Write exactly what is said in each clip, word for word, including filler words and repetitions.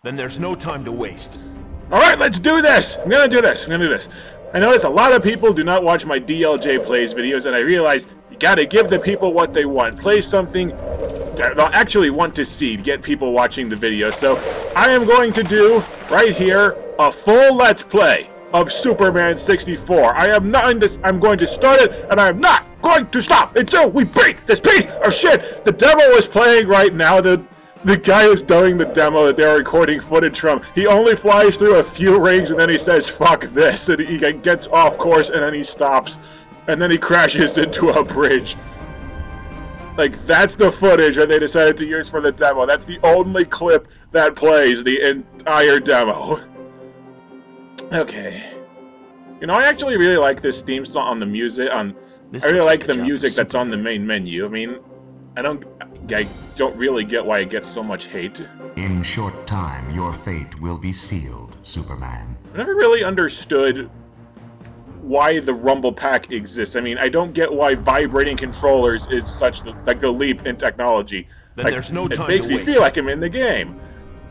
Then there's no time to waste. Alright, let's do this! I'm gonna do this, I'm gonna do this. I notice a lot of people do not watch my D L J plays videos, and I realize you gotta give the people what they want. Play something that they'll actually want to see to get people watching the video. So, I am going to do, right here, a full Let's Play of Superman sixty-four. I am not in this, I'm going to start it, and I am not going to stop until we beat this piece of shit! The demo is playing right now. The The guy who's doing the demo that they're recording footage from, he only flies through a few rings and then he says, fuck this, and he gets off course and then he stops, and then he crashes into a bridge. Like, that's the footage that they decided to use for the demo. That's the only clip that plays the entire demo. Okay. You know, I actually really like this theme song on the music, on, I really like the music that's on the main menu. I mean, I don't, I don't really get why it gets so much hate. In short time, your fate will be sealed, Superman. I never really understood why the Rumble Pack exists. I mean, I don't get why vibrating controllers is such the, like the leap in technology. Then like, there's no time it makes to me waste. feel like I'm in the game.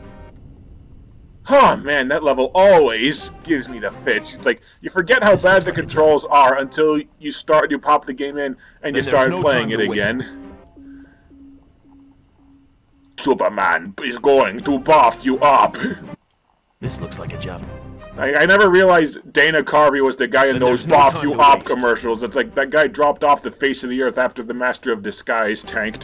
Oh man, that level always gives me the fits. It's like, you forget how This bad looks the like a controls are until you start, you pop the game in, and you Then start there's no playing time it to wait. again. Superman is going to buff you up. This looks like a job. I, I never realized Dana Carvey was the guy in Then those there's no buff time you to up waste. commercials. It's like that guy dropped off the face of the earth after the Master of Disguise tanked.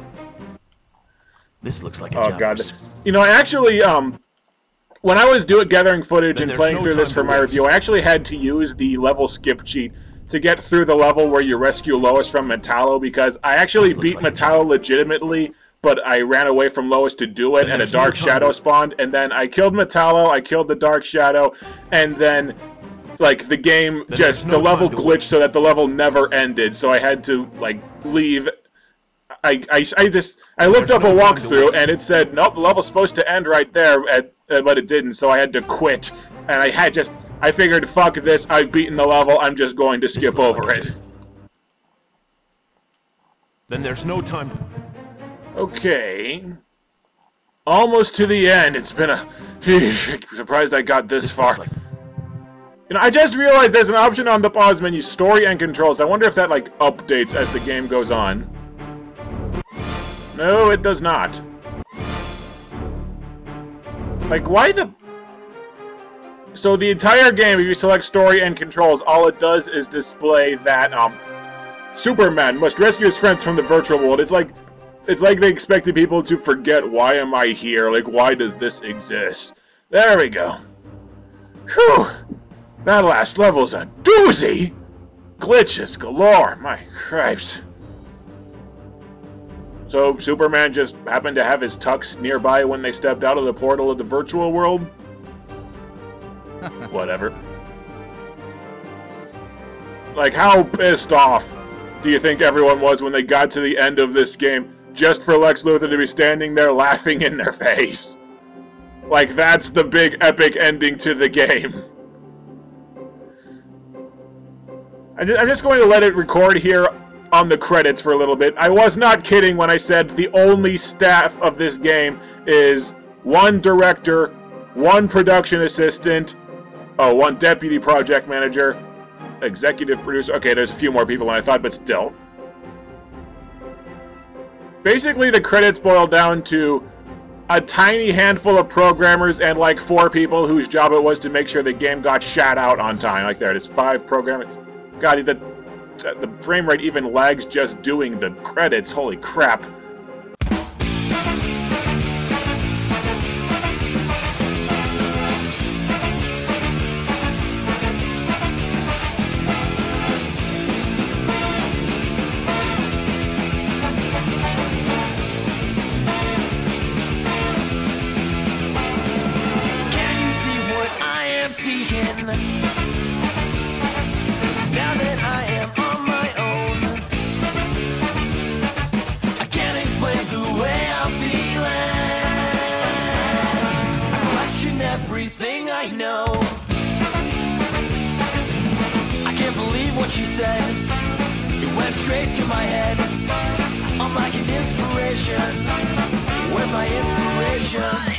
This looks like a Oh job. god. for- You know, I actually, um, when I was doing gathering footage Then and there's playing no through this time for to my waste. review, I actually had to use the level skip cheat to get through the level where you rescue Lois from Metallo, because I actually This looks beat like a Metallo legitimately, but I ran away from Lois to do it, Then and a there's no Dark time Shadow to- spawned, and then I killed Metallo, I killed the Dark Shadow, and then, like, the game Then just, there's the no level time to glitched waste. so that the level never ended, so I had to, like, leave. I, I, I just, I looked There's up a no time to walkthrough, waste. and it said, nope, the level's supposed to end right there, at, uh, but it didn't, so I had to quit. And I had just, I figured, fuck this, I've beaten the level, I'm just going to skip looks over like it. a- Then there's no time. Okay. Almost to the end. It's been a... I'm surprised I got this, This far. looks like- You know, I just realized there's an option on the pause menu, story and controls. I wonder if that, like, updates as the game goes on. No, it does not. Like, why the... So the entire game, if you select story and controls, all it does is display that, um... Superman must rescue his friends from the virtual world. It's like... It's like they expected people to forget, why am I here? Like, why does this exist? There we go. Whew! That last level's a doozy! Glitches galore, my cripes. So, Superman just happened to have his tux nearby when they stepped out of the portal of the virtual world? Whatever. Like, how pissed off do you think everyone was when they got to the end of this game just for Lex Luthor to be standing there laughing in their face? Like, that's the big epic ending to the game. I'm just going to let it record here on the credits for a little bit. I was not kidding when I said the only staff of this game is one director, one production assistant, oh, one deputy project manager, executive producer. Okay, there's a few more people than I thought, but still. Basically, the credits boil down to a tiny handful of programmers and like four people whose job it was to make sure the game got shot out on time. Like there it is, five programmers. God, the, the frame rate even lags just doing the credits. Holy crap. Now that I am on my own, I can't explain the way I'm feeling. I question everything I know. I can't believe what she said. It went straight to my head. I'm like an inspiration. Where's my inspiration?